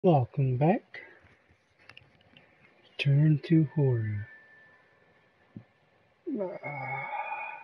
Welcome back. Turn to horror. Ah,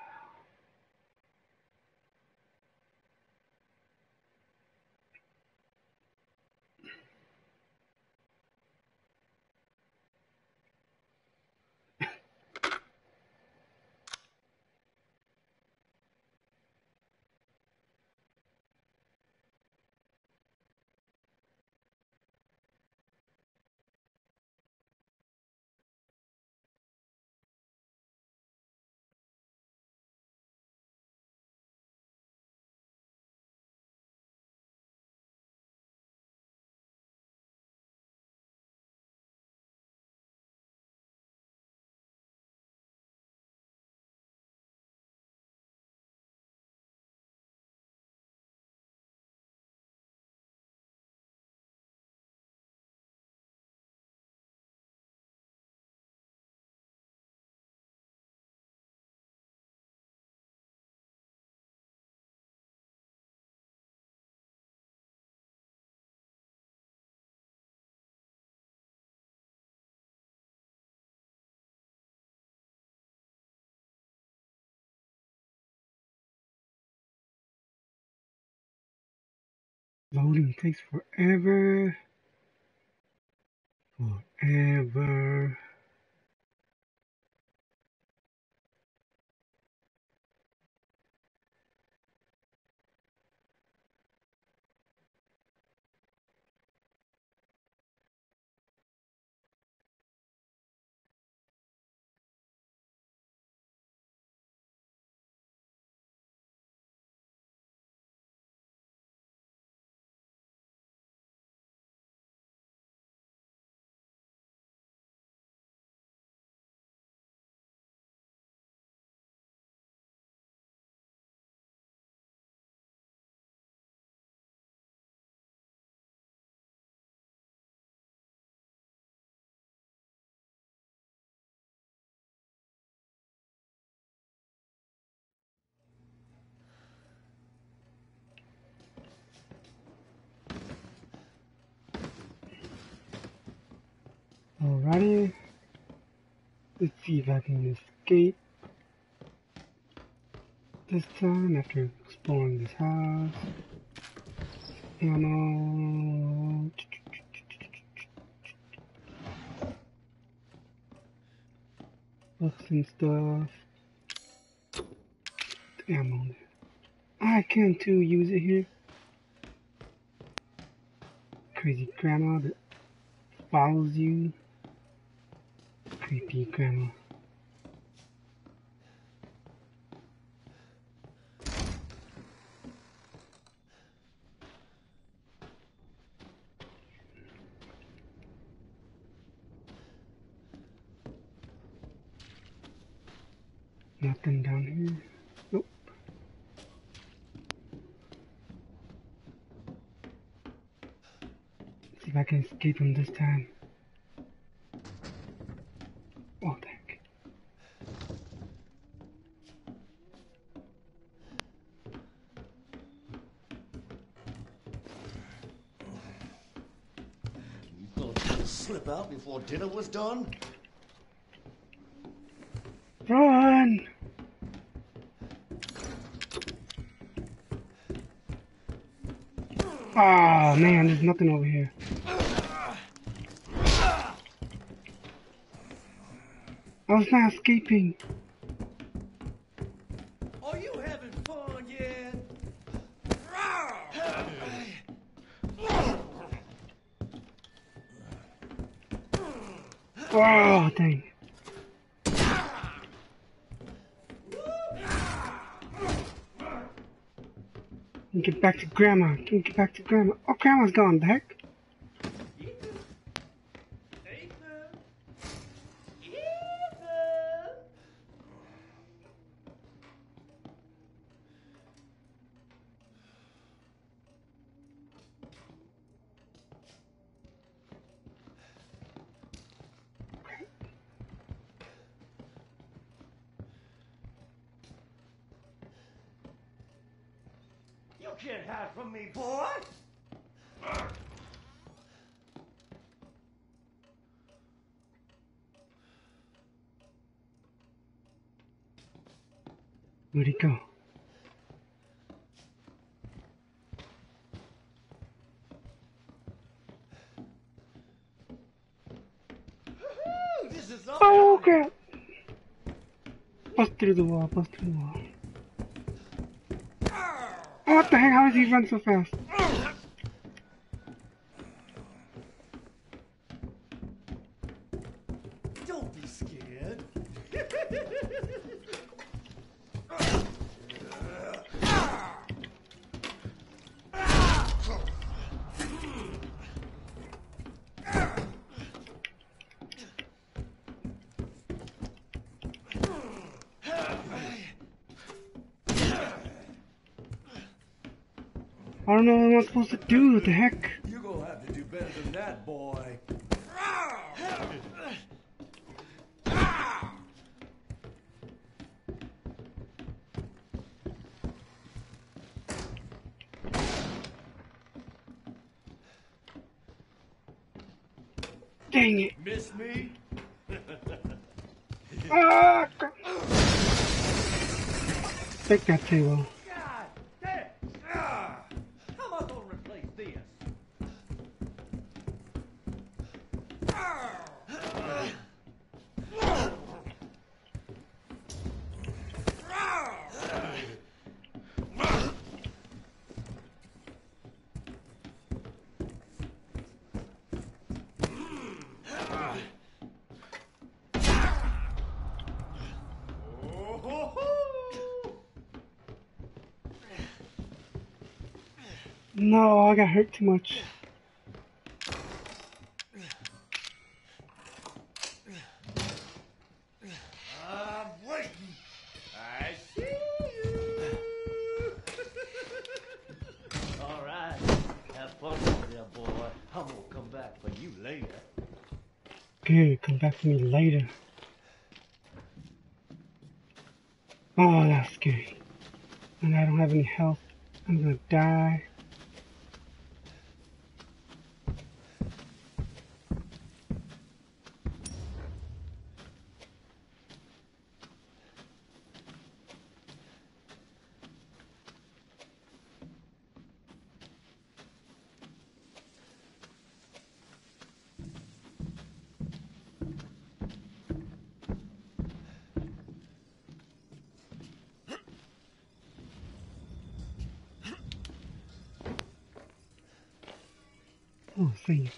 loading takes forever. Forever. Alrighty. Let's see if I can escape this time after exploring this house. Ammo. Books and stuff. Ammo. I can too use it here. Crazy grandma that follows you. Creepy grandma. Nothing down here. Nope. See if I can escape him this time. Oh, heck. You thought you'd slip out before dinner was done? Run! Ah, man, there's nothing over here. I was not escaping. Are you having fun yet? Oh, dang. Get back to Grandma. Can we get back to Grandma? Oh, Grandma's gone. The heck? You can't hide from me, boy! Where'd he go? This is Oh crap! Bust through the wall, bust through the wall. Oh, what the heck? How does he run so fast? Don't be scared. I don't know what I'm supposed to do. What the heck? You're gonna have to do better than that, boy. Dang it! Miss me? Ah! Crap. Take that table. God damn! How am I gonna replace this? No, I got hurt too much. I'm waiting. I see you. All right. Have fun over there, boy. I'm gonna come back for you later. Good, come back to me later. Oh, that's scary. And I don't have any health. I'm gonna die. Oh, save.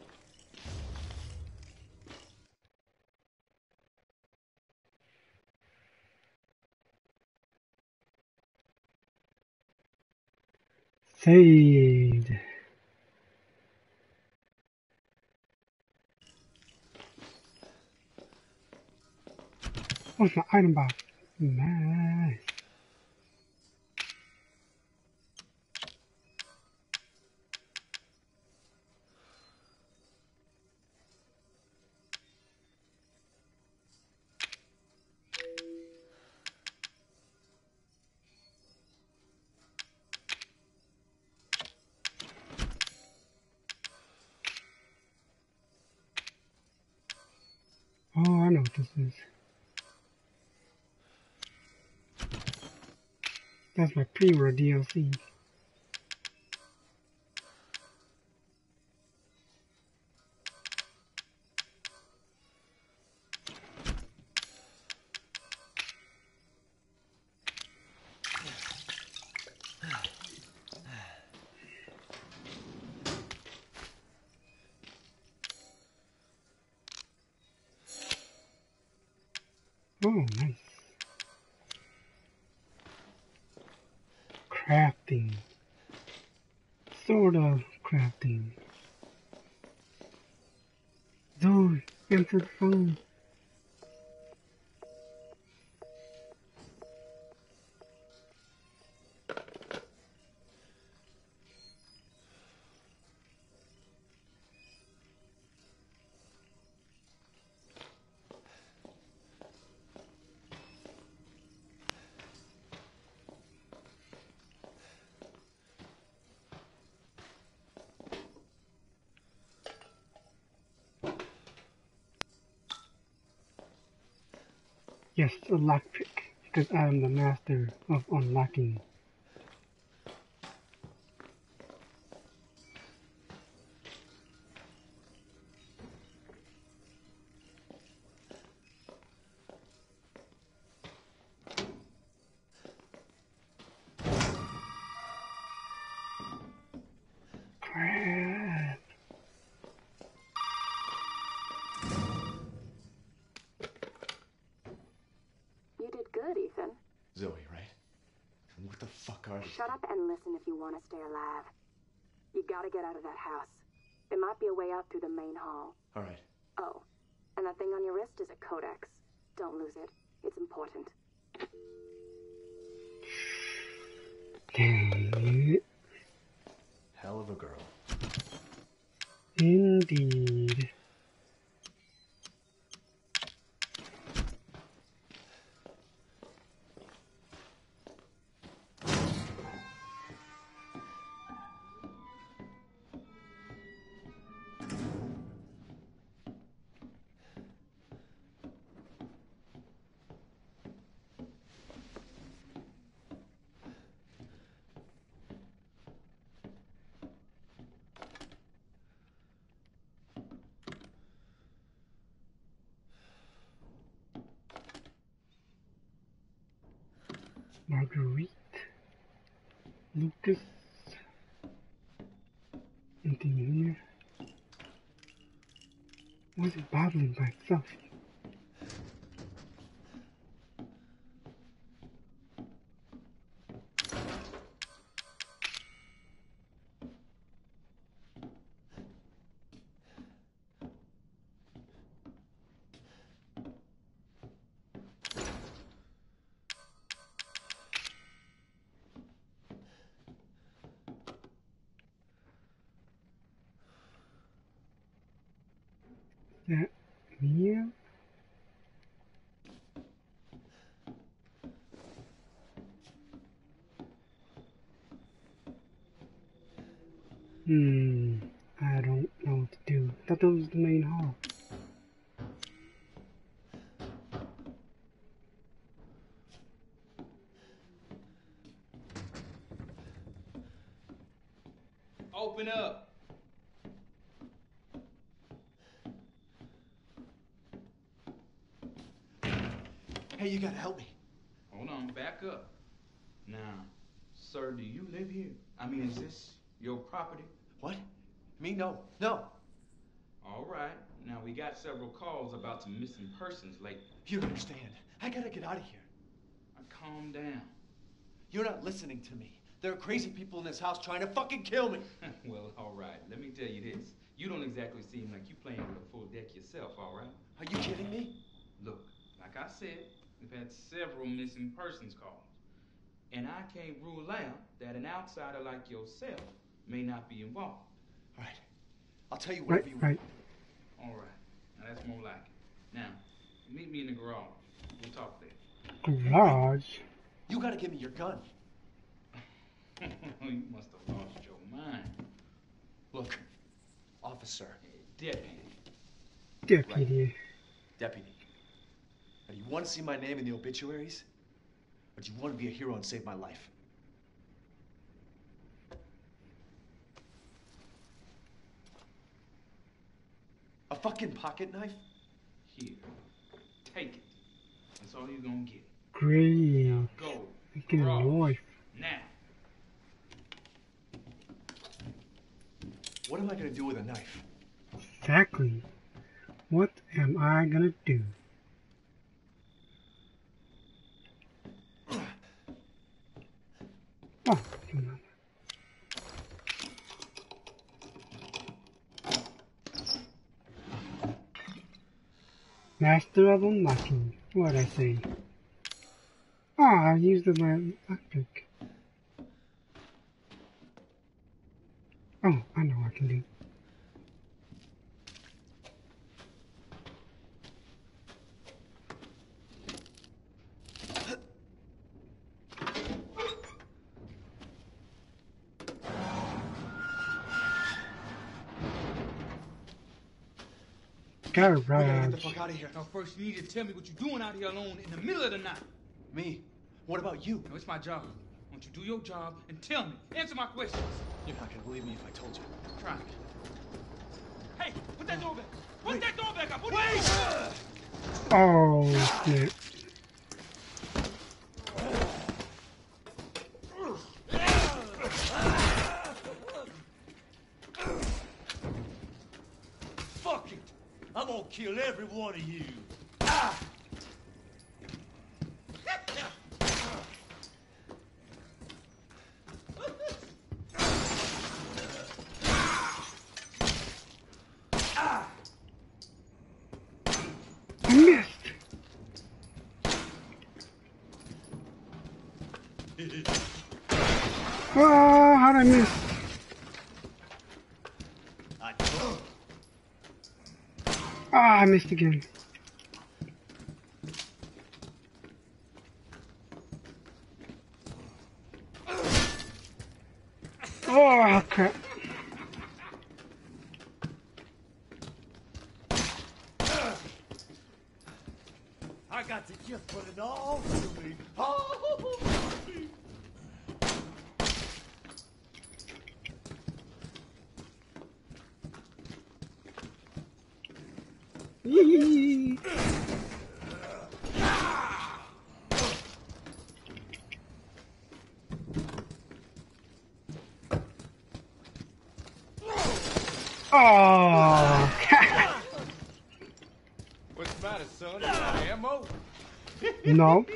Saved. What's my item box? Nice. Oh, I know what this is. That's my pre-world DLC. Oh, nice. Crafting. Sort of crafting. Dude, answer the phone. Yes, a lockpick. Because I am the master of unlocking. Crap. You did good, Ethan. Zoe, right? And what the fuck are these? Shut up and listen if you want to stay alive. You gotta get out of that house. There might be a way out through the main hall. All right. Oh, and that thing on your wrist is a codex. Don't lose it. It's important. Dang it. Hell of a girl. Indeed. Marguerite, Lucas, anything in here? Why is it bobbling by itself? That Mia? I don't know what to do. I thought that was the main hall. Open up. Hey, you gotta help me. Hold on, back up. Now, sir, do you live here? I mean, is this your property? What? Me? No. No. All right. Now, we got several calls about some missing persons lately. You don't understand. I gotta get out of here. Calm down. You're not listening to me. There are crazy people in this house trying to fucking kill me. Well, all right. Let me tell you this. You don't exactly seem like you playing with a full deck yourself, all right? Are you kidding me? Look, like I said, we've had several missing persons calls. And I can't rule out that an outsider like yourself may not be involved. All right. I'll tell you whatever you want. Right. All right. Now, that's more like it. Now, meet me in the garage. We'll talk there. Garage? You gotta give me your gun. You must have lost your mind. Look, officer. Deputy. Deputy. Right. Deputy. Now, do you want to see my name in the obituaries? Or do you want to be a hero and save my life? A fucking pocket knife? Here. Take it. That's all you're gonna get. Great. Go. Get a knife. Now. What am I gonna do with a knife? Exactly. What am I gonna do? Oh, come on. Master of unlocking. What'd I say? Oh, I used the lockpick. Oh, I know what I can do. We gotta get the Garage. fuck out of here. Now, first, you need to tell me what you're doing out here alone in the middle of the night. Me? What about you? No, it's my job. Won't you do your job and tell me? Answer my questions. You're not gonna believe me if I told you. Try me. Hey, put that door back. Put that door back up. Wait! Oh, snap. Fuck it! I'm gonna kill every one of you. I missed. Oh, how'd I miss? I told Ah, I missed again. Oh, crap. I got to just put it all to me. Oh! Yee. Oh, What's the matter, son? You got ammo? no.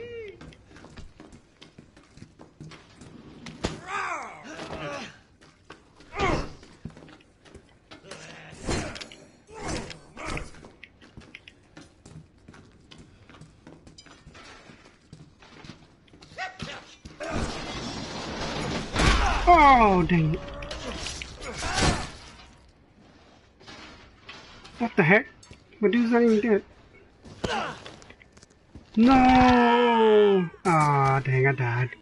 Oh, dang it. What the heck? My dude's not even dead. No! Ah, dang, I died.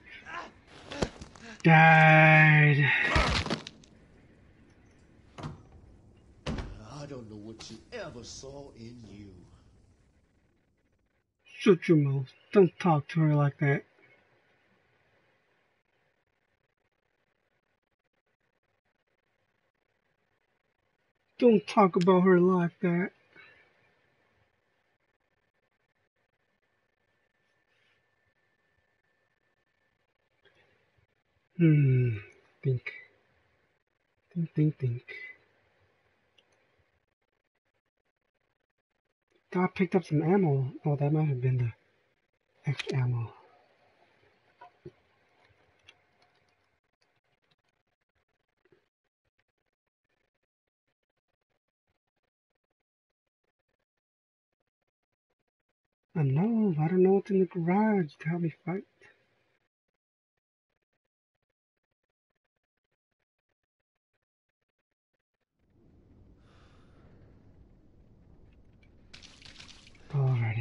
Died. I don't know what you ever saw in you. Shut your mouth. Don't talk to her like that. Don't talk about her like that. Think. Think. Thought I picked up some ammo. Oh, that might have been the extra ammo. I know. I don't know what's in the garage to help me fight. Alrighty.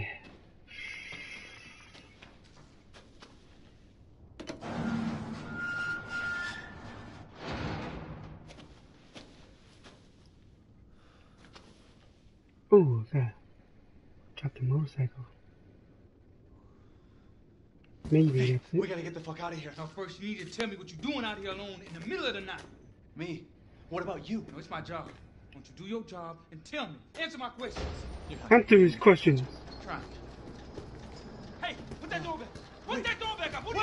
Ooh, okay. Dropped the motorcycle. Maybe Hey, that's it. we gotta get the fuck out of here. Now, first, you need to tell me what you're doing out here alone in the middle of the night. Me? What about you? No, it's my job. Won't you do your job and tell me? Answer my questions. You're not Answer his questions. Try me. Hey, put that door back. Put that door back up. Wait!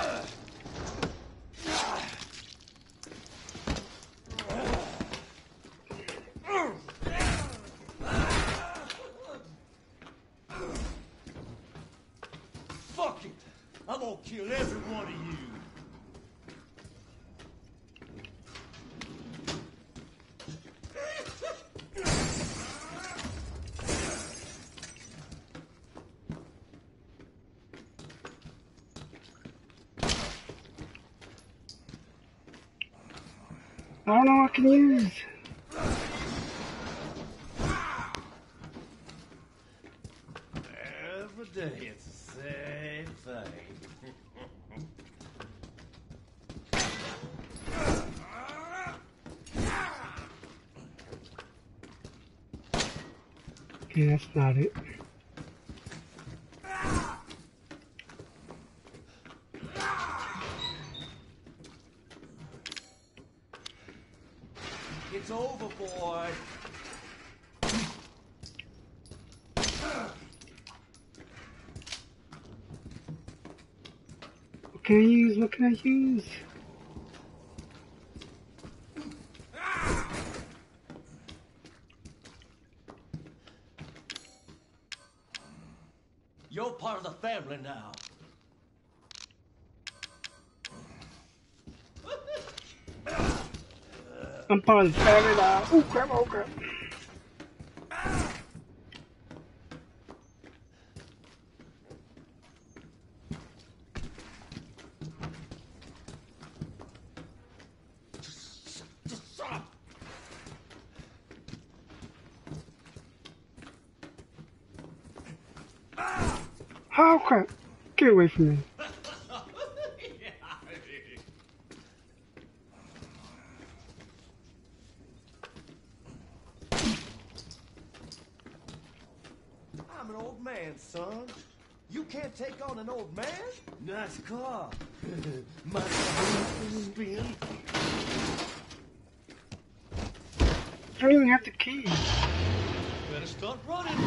Fuck it! I'm gonna kill every one of you. I don't know what I can use. Every day it's the same thing. Okay, that's not it. can I use? What can I use? You're part of the family now. I'm part of the family now. Oh crap, oh crap. Just shut up. Oh crap. Get away from me. I'm an old man, son. You can't take on an old man? Nice car. My spin. I don't even have the key. Better start running.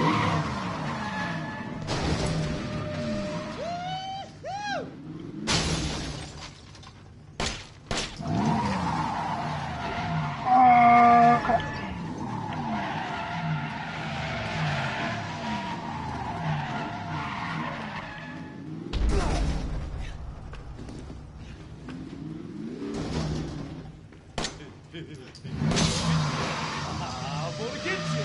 Oh crap. I'm gonna get you.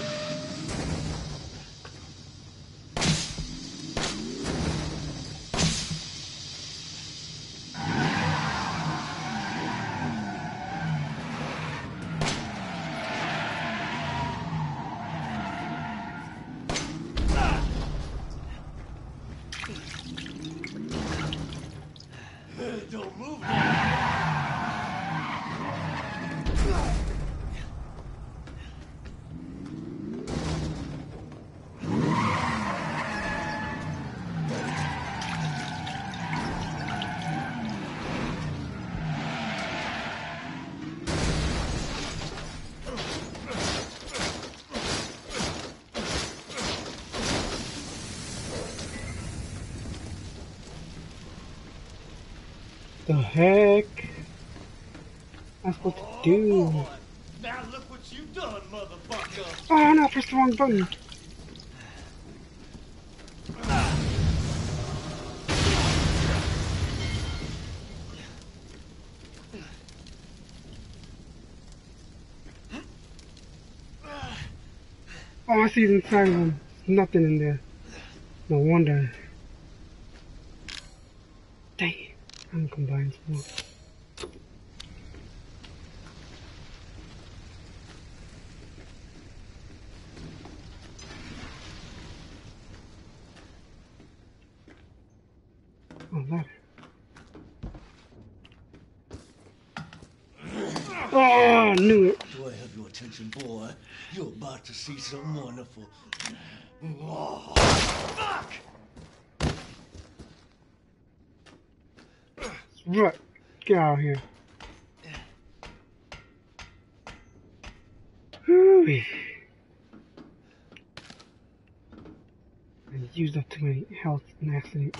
Don't move now. The heck? I'm supposed to do? Boy, now look what you've done, motherfucker. Oh no, I pressed the wrong button. Oh, I see it's inside of him. Nothing in there. No wonder. Dang it. I'm combining some more. Oh, ladder. Oh, I knew it. Do I have your attention, boy? You're about to see something wonderful. Oh, fuck! Right. Get out of here. Whew. I used up too many health in accident.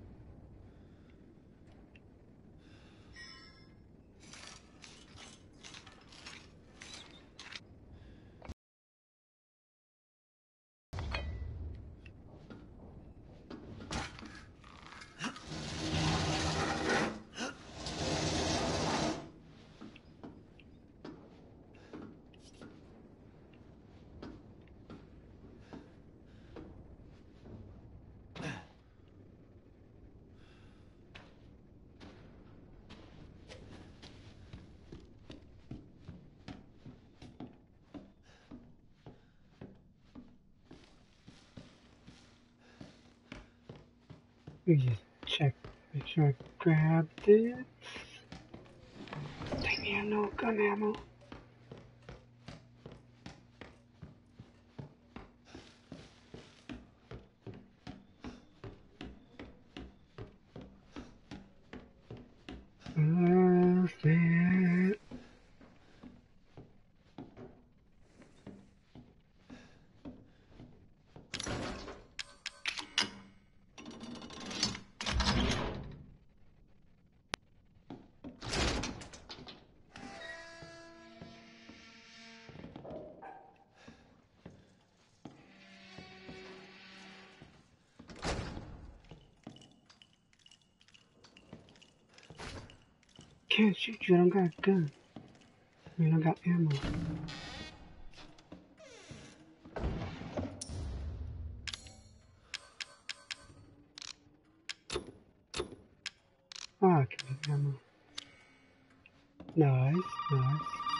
Let me just check, make sure I grabbed it. Dang me, I have no gun ammo. That. can't shoot you. I don't got a gun. I mean, I got ammo. Oh, I can get ammo. Nice, nice.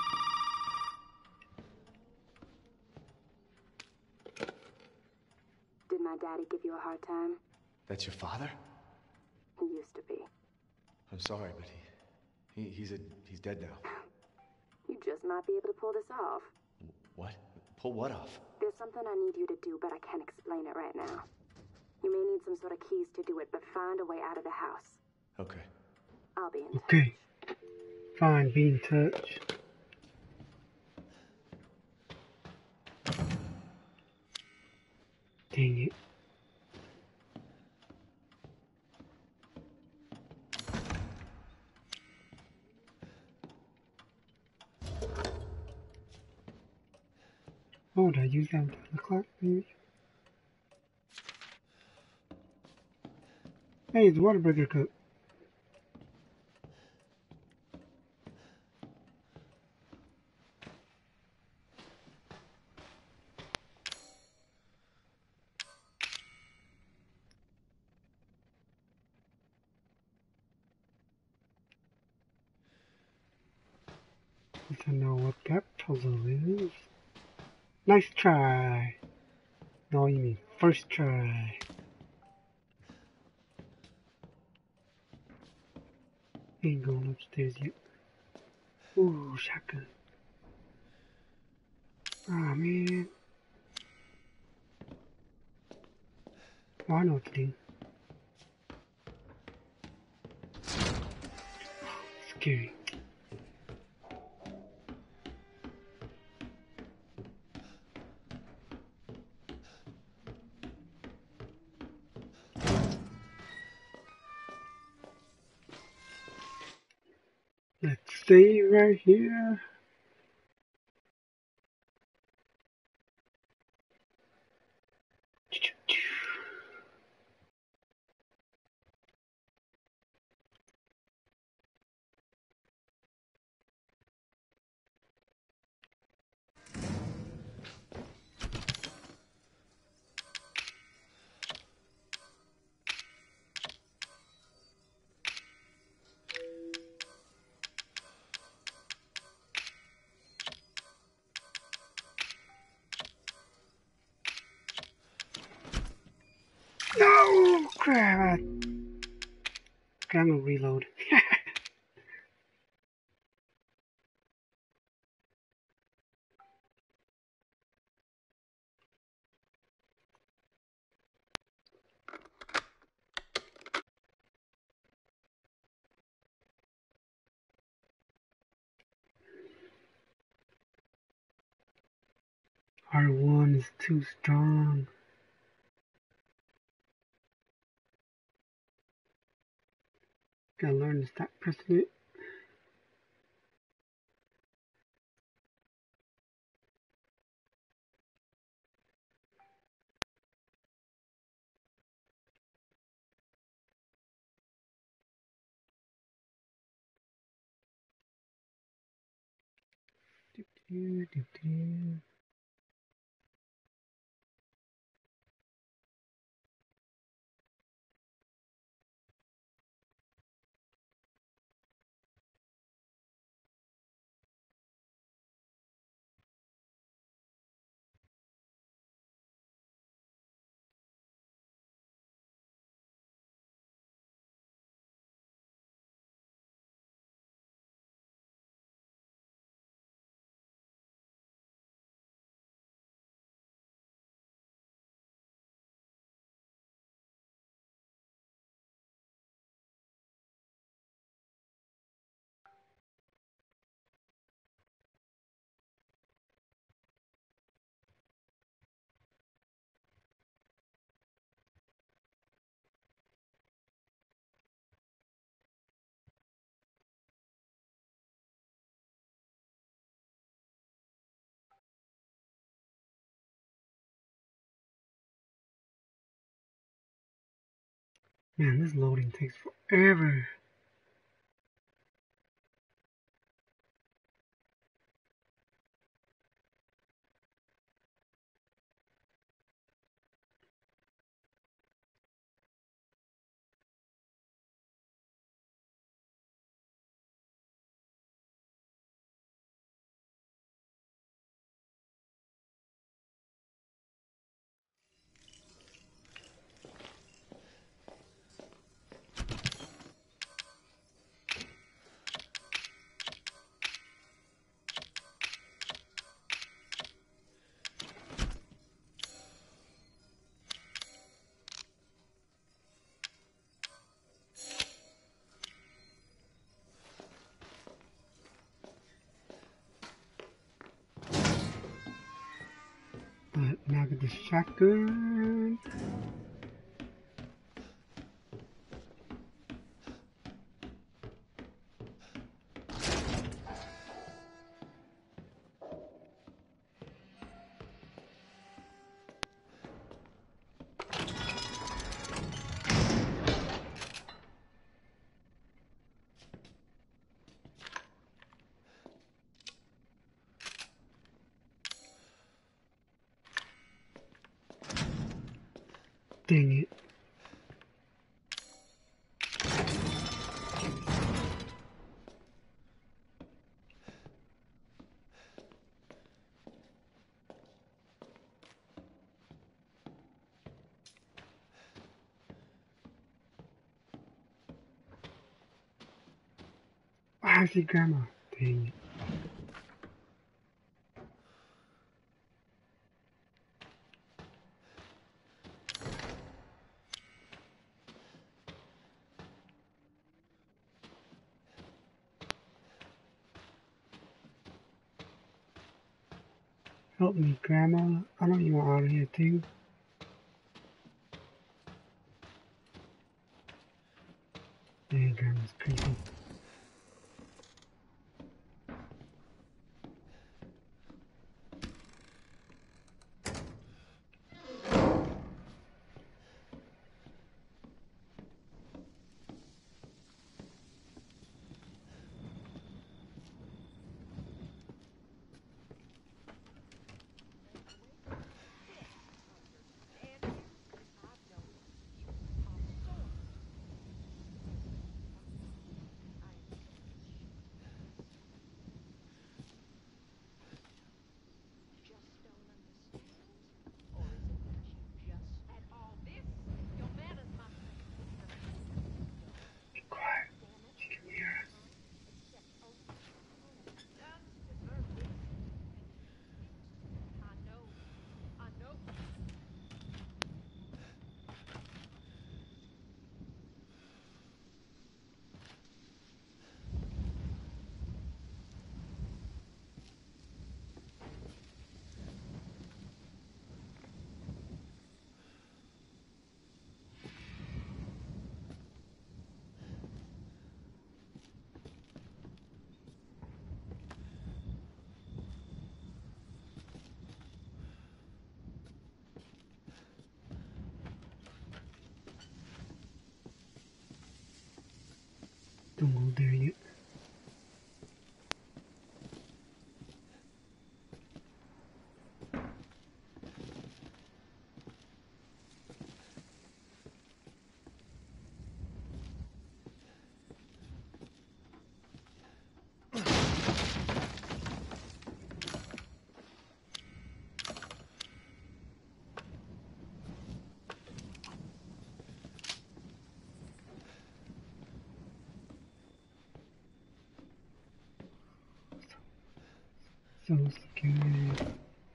Did my daddy give you a hard time? That's your father? He used to be. I'm sorry, but he's dead now. You just might be able to pull this off. What? Pull what off? There's something I need you to do, but I can't explain it right now. You may need some sort of keys to do it, but find a way out of the house. Okay. I'll be in touch. Okay. Fine, be in touch. Dang it. Oh, did I use that on the clock? Maybe? Hey, the water breaker cook. I don't know what that puzzle is. Nice try. No, you mean first try. Ain't going upstairs yet. Ooh, shotgun. Aw, man. Oh, I know what to do. Scary. Let's stay right here. No! Crap! Okay, I'm gonna reload. R1 is too strong. Gotta learn to stop pressing it. Man, this loading takes forever. But now get the shotgun. Dang it. I see Grandma. Dang it. Help me, Grandma. I know you want out of here too. Dang, Grandma's creepy. Don't go there yet. So scary.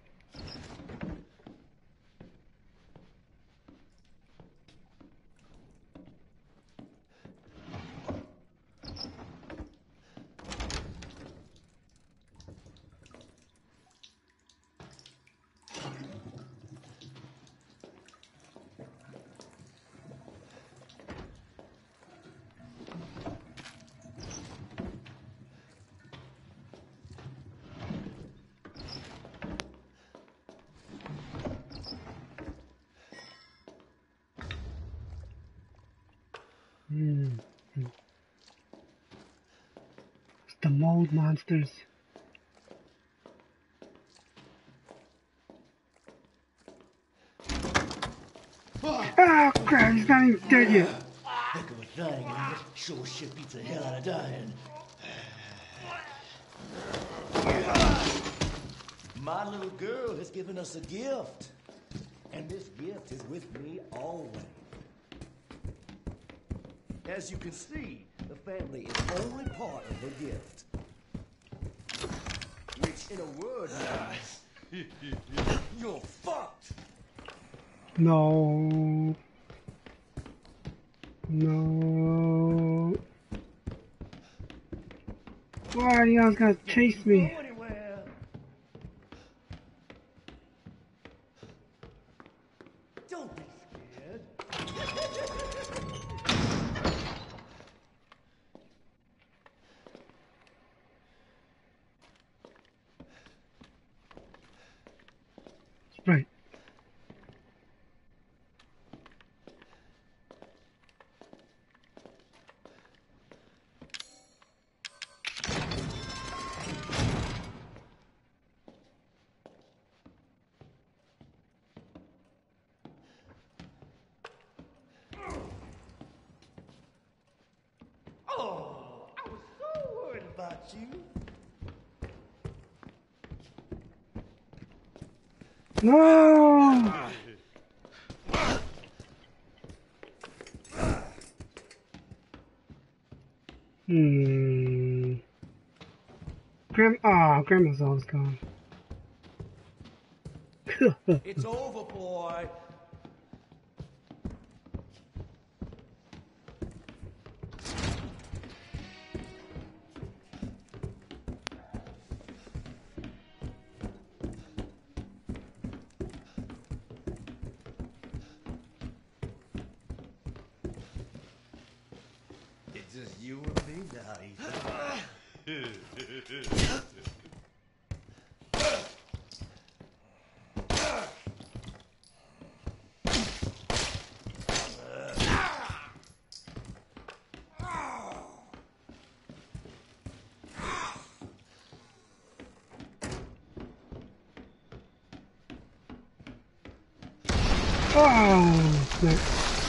It's the mold monsters. Ah, crap, he's not even dead yet. Heck of a thing, ain't it? Sure shit beats the hell out of dying. My little girl has given us a gift. And this gift is with me always. As you can see, the family is only part of the gift. Which, in a word, means you're fucked. No. No. Why are you guys gonna chase me? Go anywhere. Don't be scared. Right. Oh, I was so worried about you. No! Grandma's always gone. It's over, boy. It's just you and me now, Ethan. Oh, snap.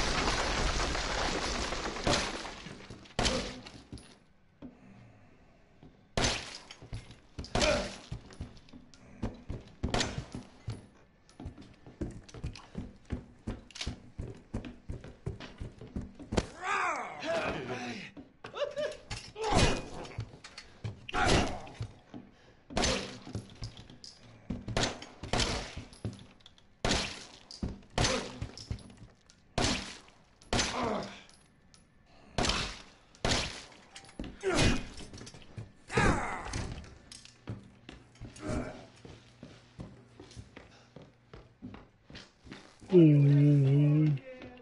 The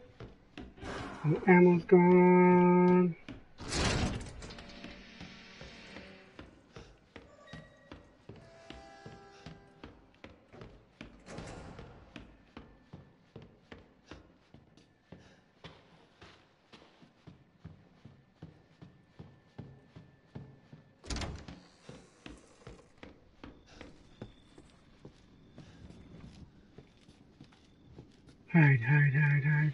ammo's gone. Hide, hide, hide, hide.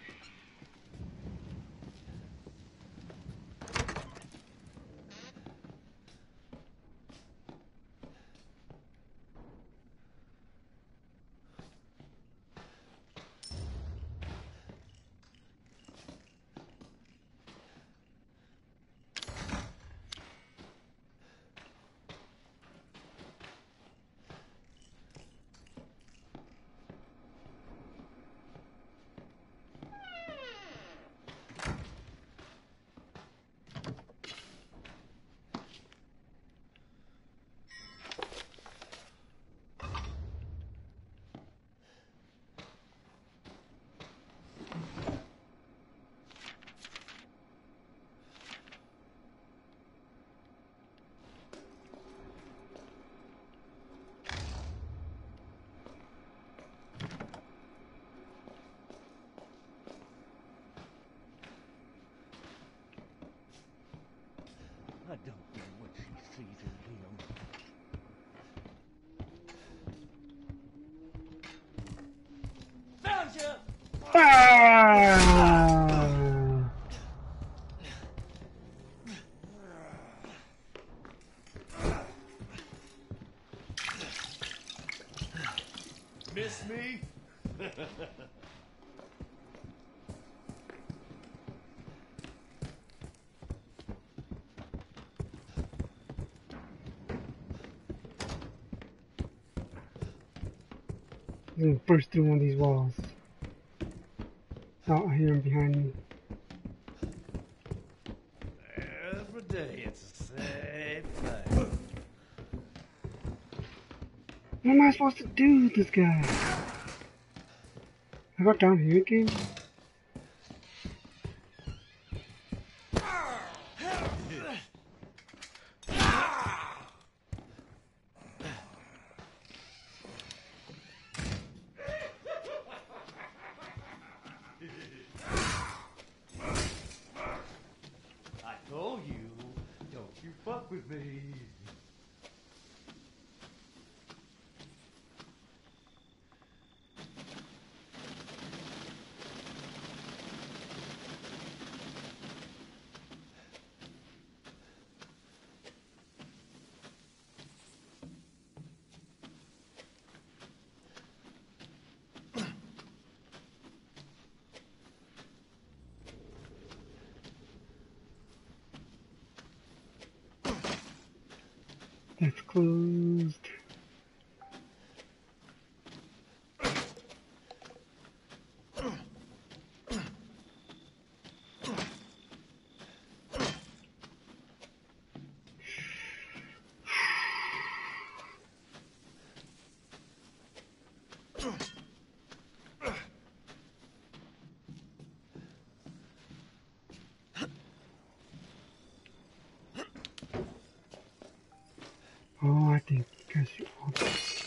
I don't know what she sees in him. Found you! Ah! Miss me? I'm gonna burst through one of these walls. Oh, I hear him behind me. Every day it's the same thing. What am I supposed to do with this guy? got down here again? I told you, don't you fuck with me. That's closed. Oh, I think because you want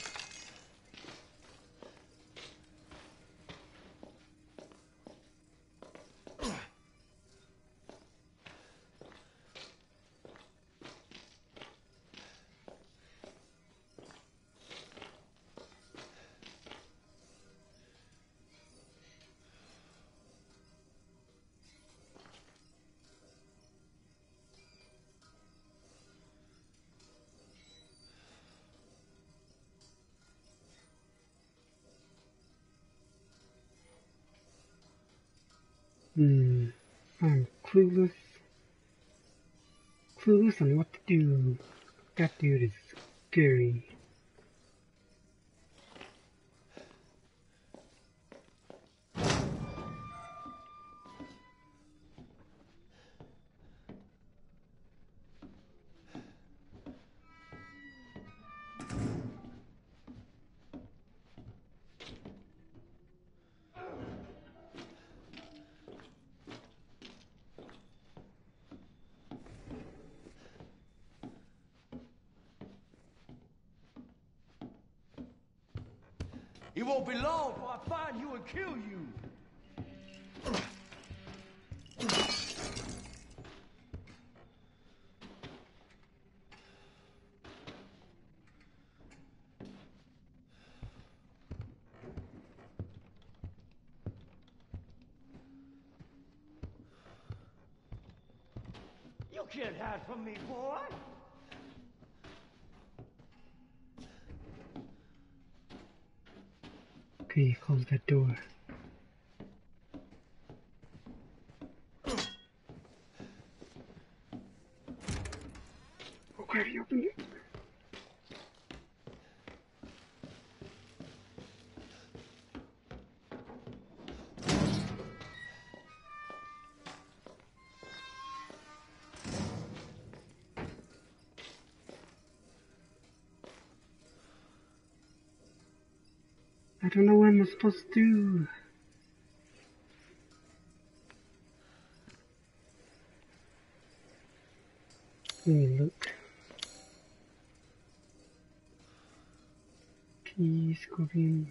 I'm clueless. Clueless on what to do. That dude is scary. It won't be long before I find you and kill you. You can't hide from me, boy. Okay, close that door. Oh crap, he opened it. I don't know what I'm supposed to do. Let me look. Key, scorpion.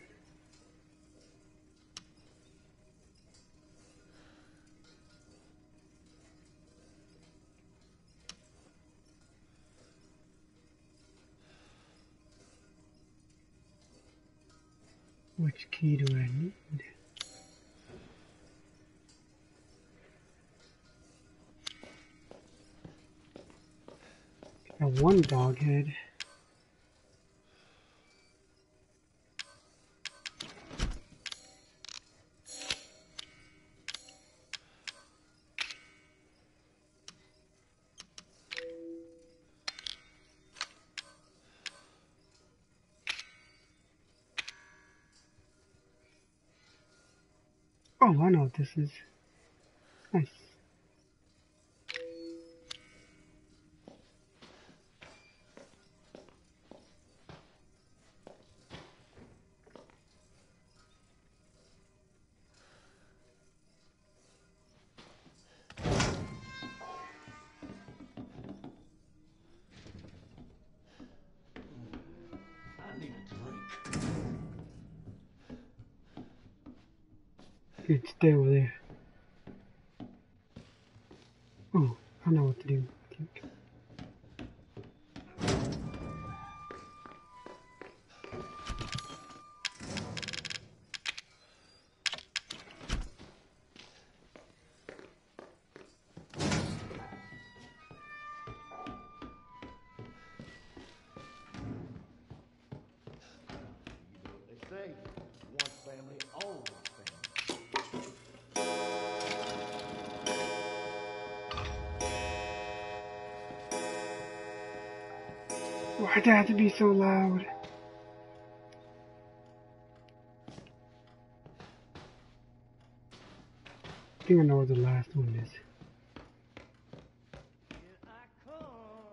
Which key do I need? Got one dog head. Oh, I know what this is. Nice. It's stay over there. Oh, I know what to do, I think. They say one family, always family. Why'd that have to be so loud? I think I know where the last one is. Here I come.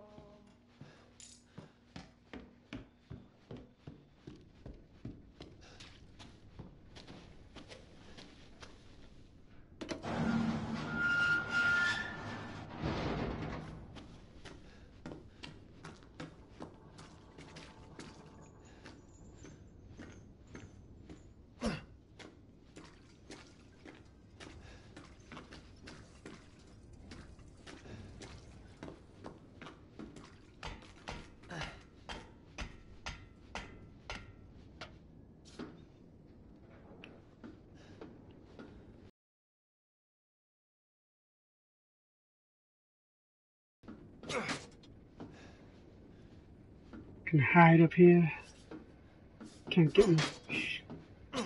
Can hide up here. Can't get me. I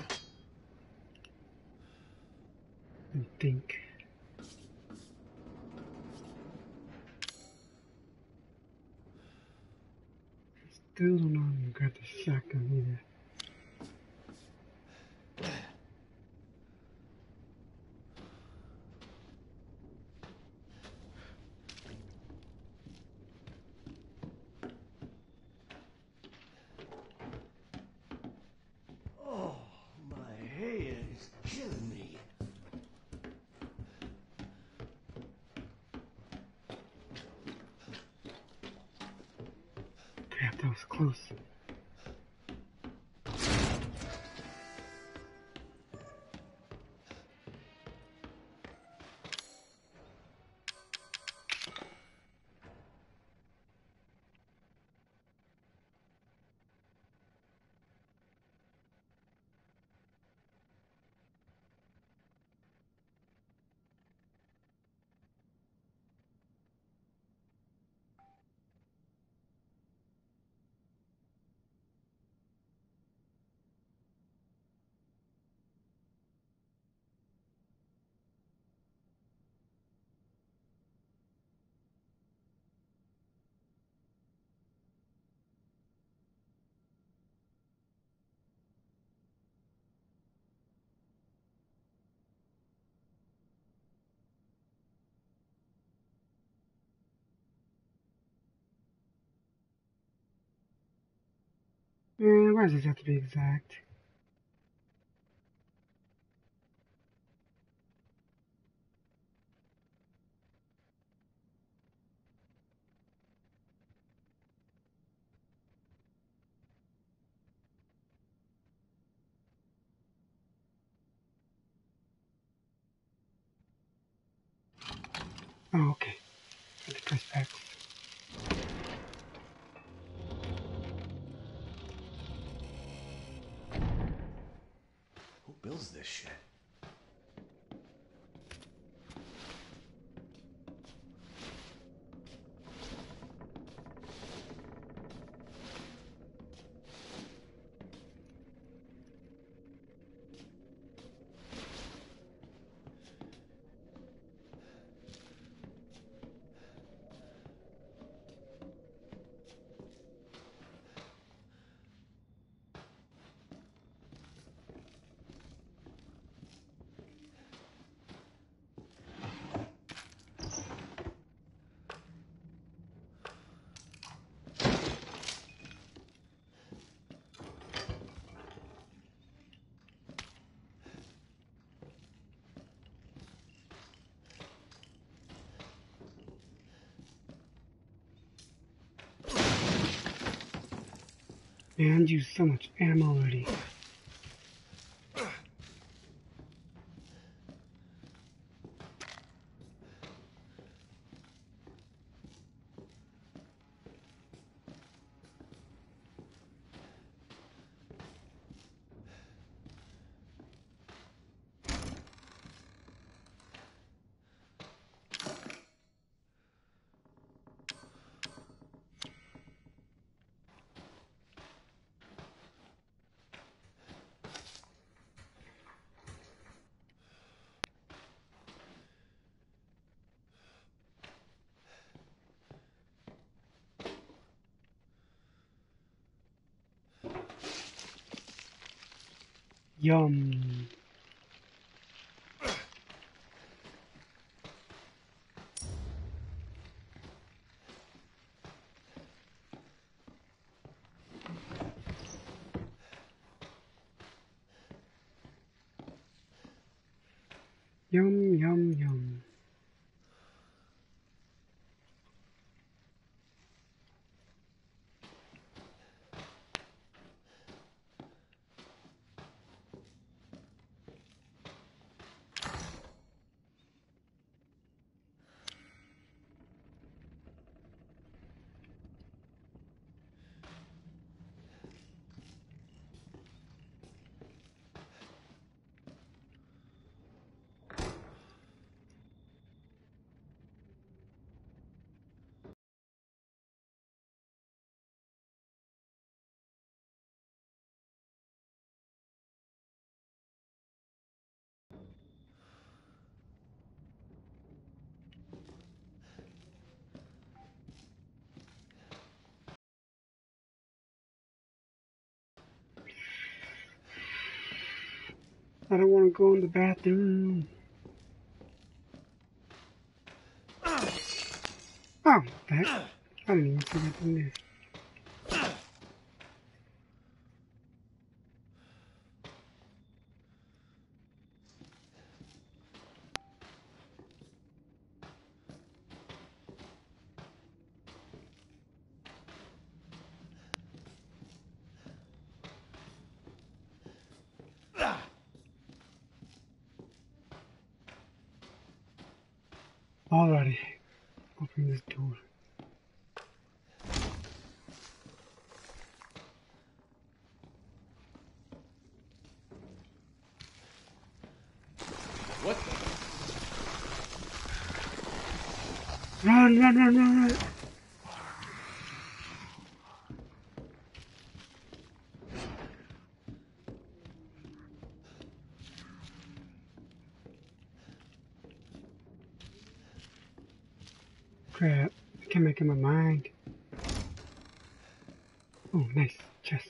think. Still don't know if I got the shotgun either. Oh, my head is killing me. Crap, that was close. Why does this have to be exact? Oh, okay. Got to press X. Who builds this shit? Man, used so much ammo already. Yum. Yum, yum, yum. I don't want to go in the bathroom. Oh, heck. I didn't even see that in this. Alrighty. Open this door. What the? Run, run, run, run, run. Crap. I can't make up my mind. Oh, nice. Chest.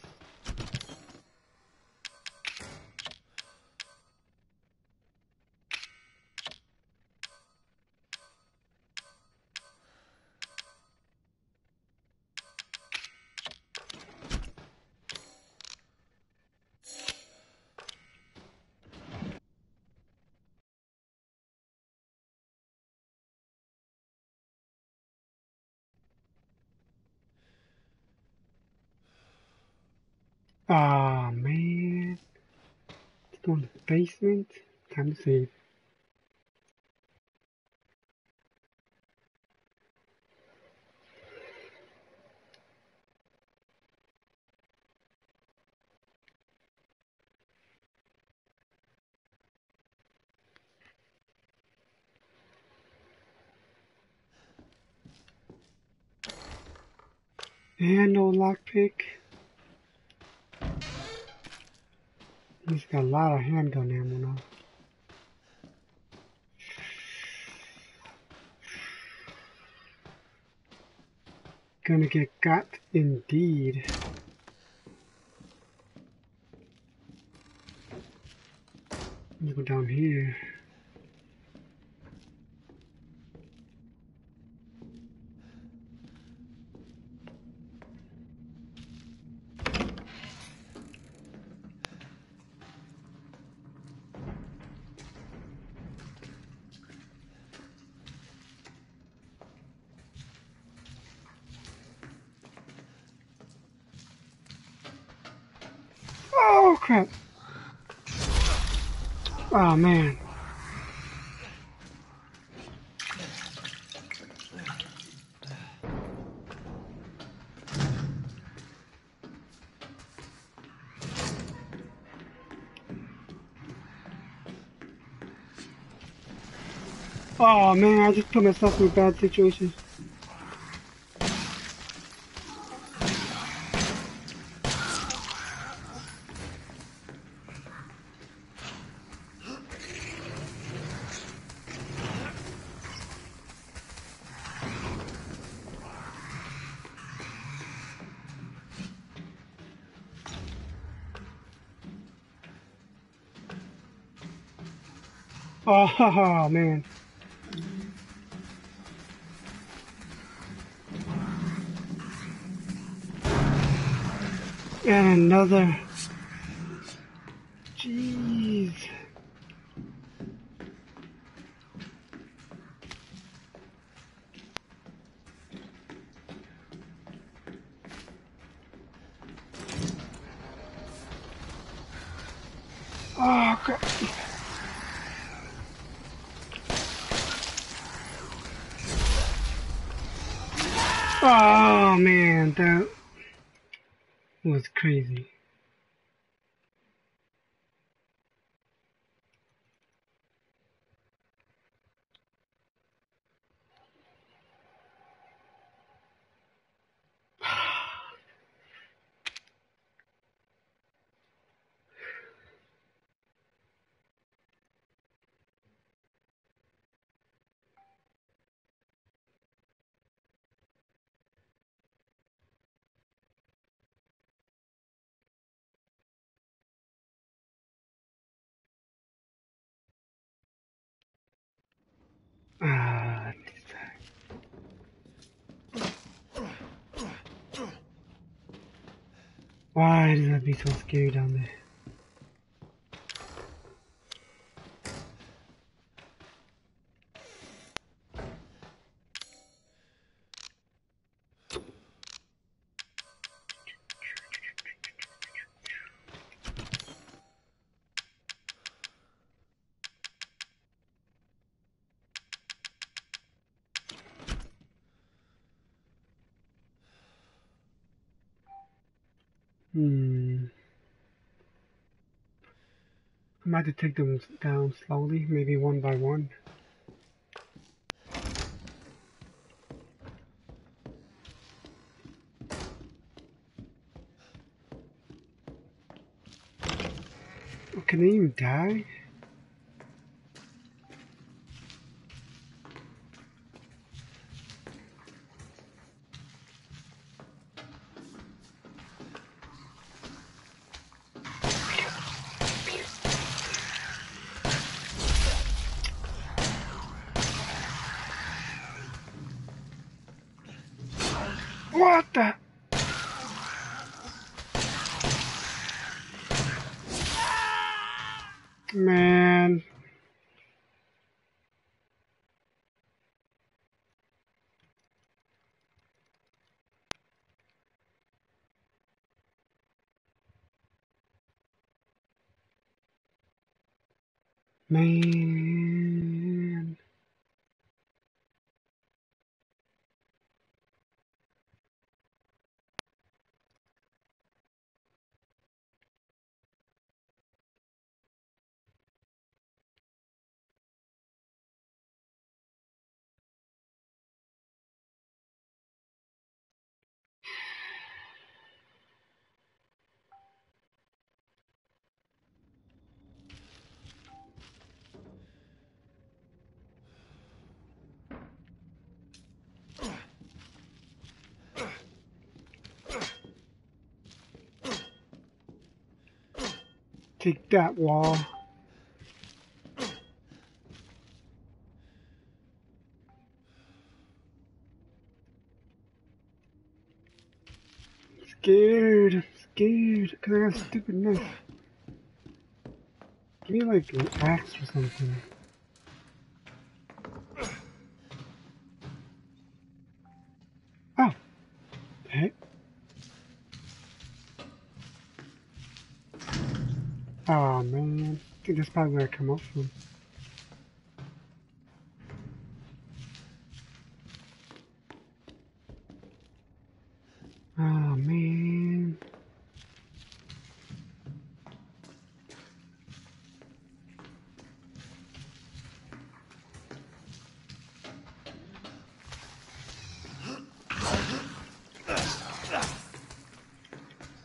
Ah, man. Let's go in the basement. Time to save. And no lockpick. He's got a lot of handgun ammo now. Gonna get got indeed. Let me go down here. Oh crap! Oh man. Oh man, I just put myself in a bad situation. Oh, man. And another. Jeez. Oh, crap. Oh, man, that was crazy. Ah, why does that be so scary down there? I might have to take them down slowly, maybe one by one. Oh, can they even die? What the? Man. Man. Take that wall. Scared. I'm scared. Cause I got a stupid knife. Give me like an axe or something. Oh. Heck. Oh man. I think that's probably where I come up from. Oh man.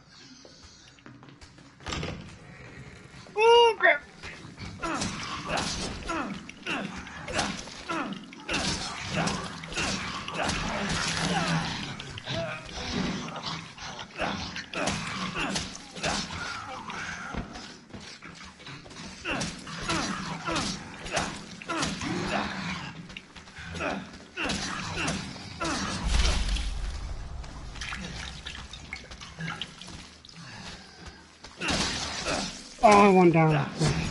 Oh crap. Oh, one down.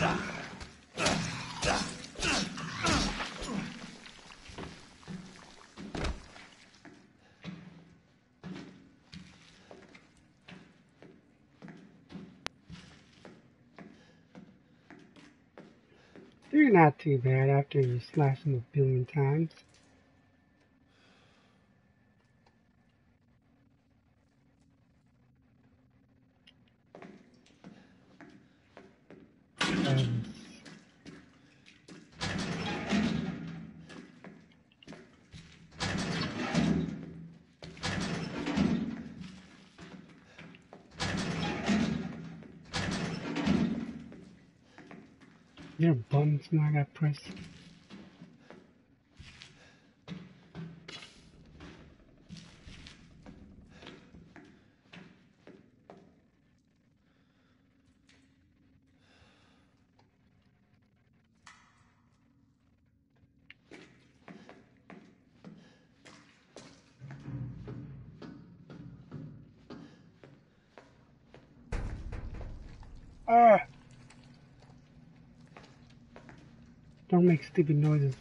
They're not too bad after you slash them a billion times. There are buttons now I gotta press. Ah! Don't make stupid noises.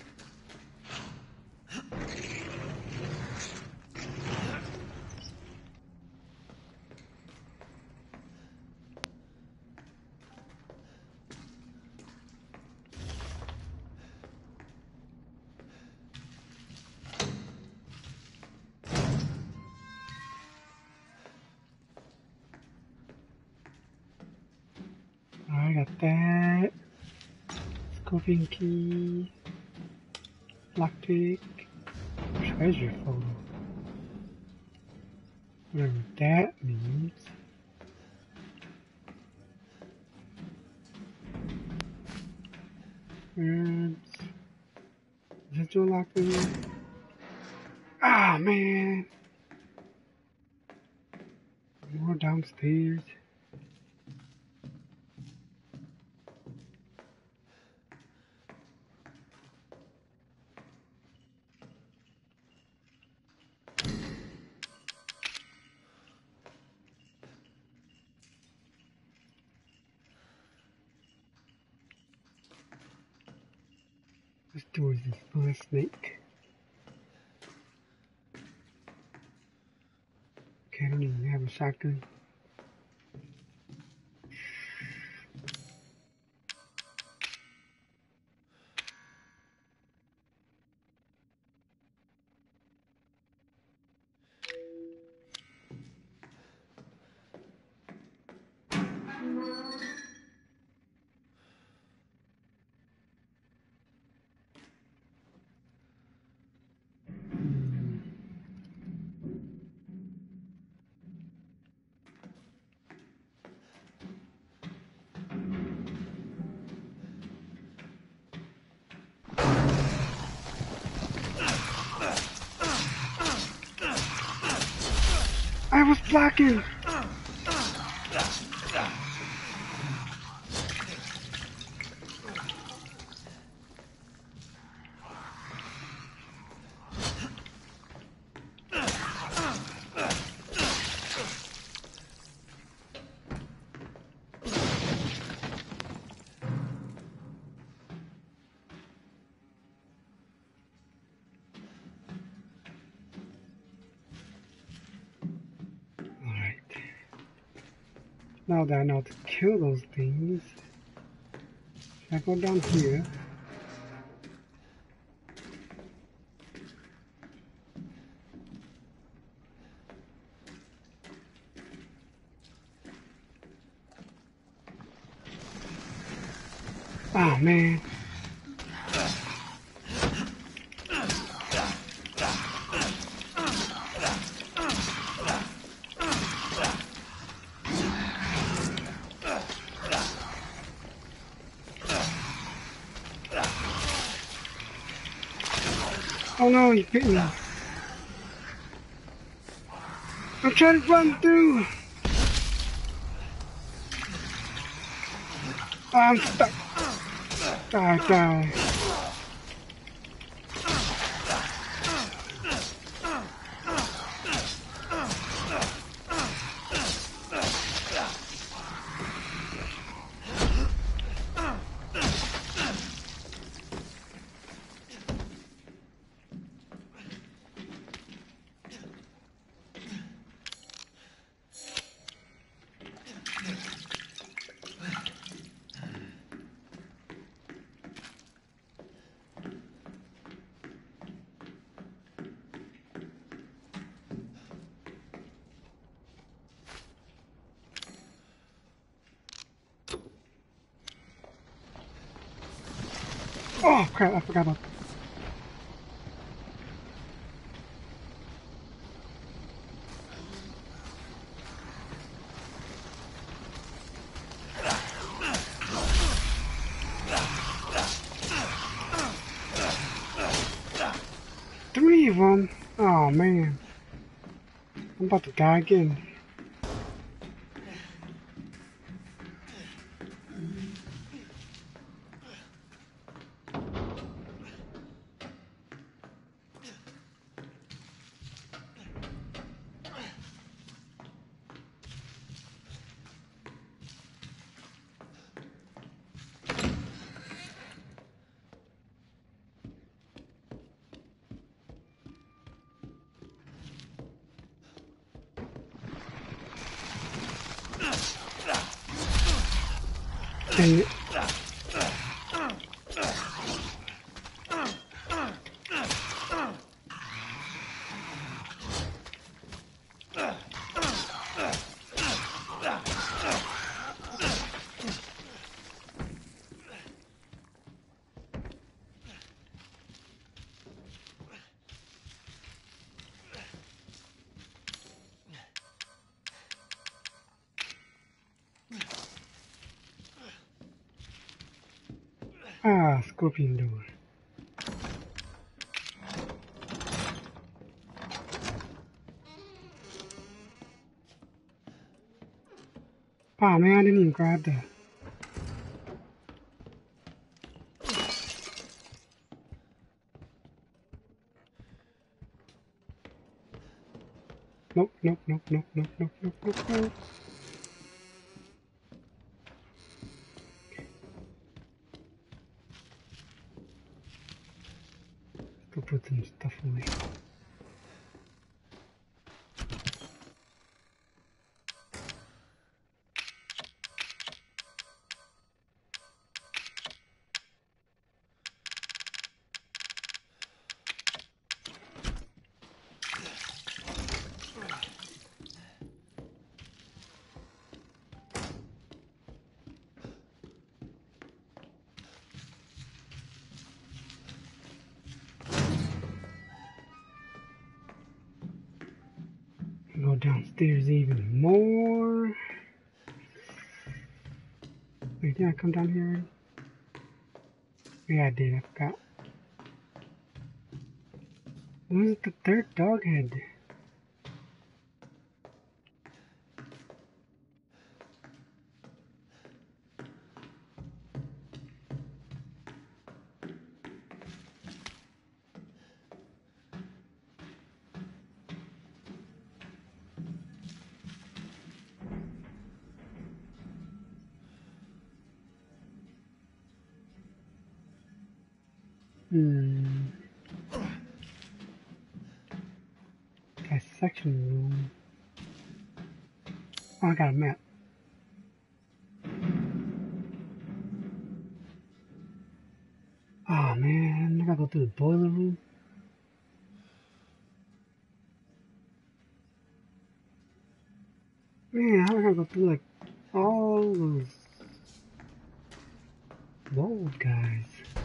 I got that. Scorpion key. Lockpick. Treasure folder. Whatever that means. And is that your locker room? Ah, man. More downstairs. This door is full of snake. Okay, I don't even have a shotgun. I was blocking! Now that I know how to kill those things, I go down here. Oh man. Oh no, he hit me. I'm trying to run through. I'm stuck. Die. Oh crap! I forgot about. Three of them. Oh man, I'm about to die again. Dang it. Ah, scorpion door. Oh man, I didn't even grab that. Nope, nope, nope, nope, nope, nope, nope, nope, nope. Go put some stuff away. Go downstairs even more. Wait, did I come down here already? Yeah, I did. I forgot. Where's the third dog head? Dissection room. Oh, I got a map. Oh man, I gotta go through the boiler room. Man, how do I gotta go through like all those old guys?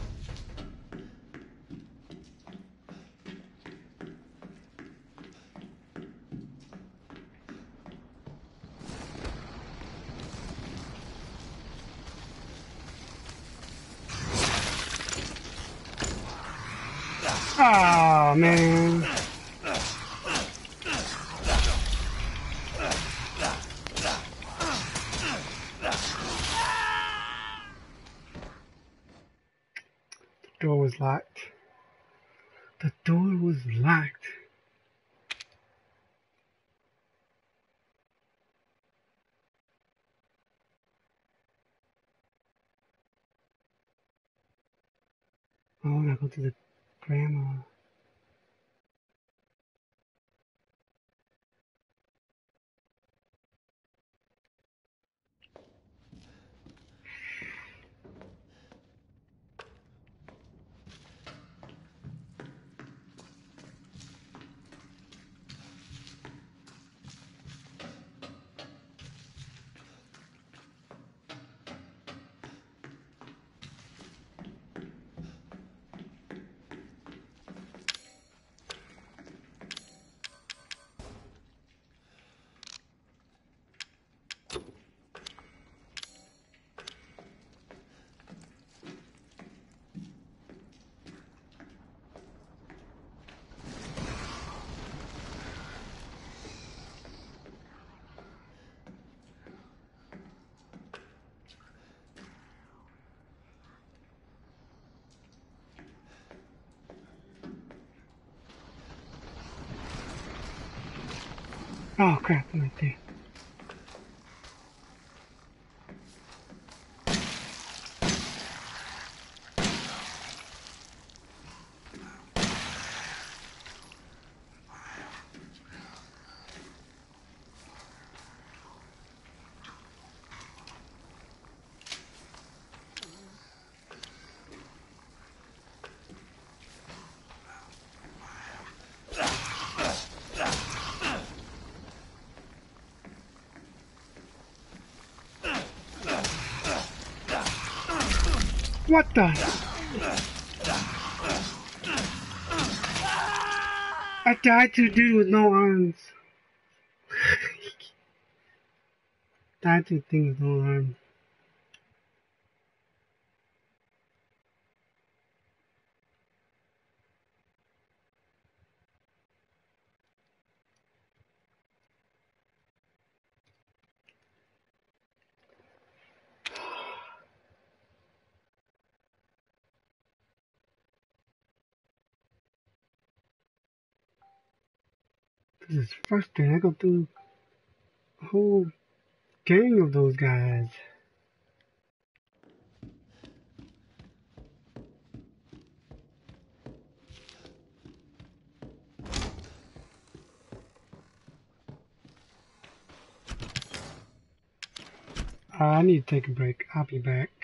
Oh man. The door was locked. The door was locked. Oh, I gotta go to the grandma. Oh crap, I'm right there. What the? I died to a dude with no arms. Died to a thing with no arms. This is frustrating. I go through a whole gang of those guys. I need to take a break. I'll be back.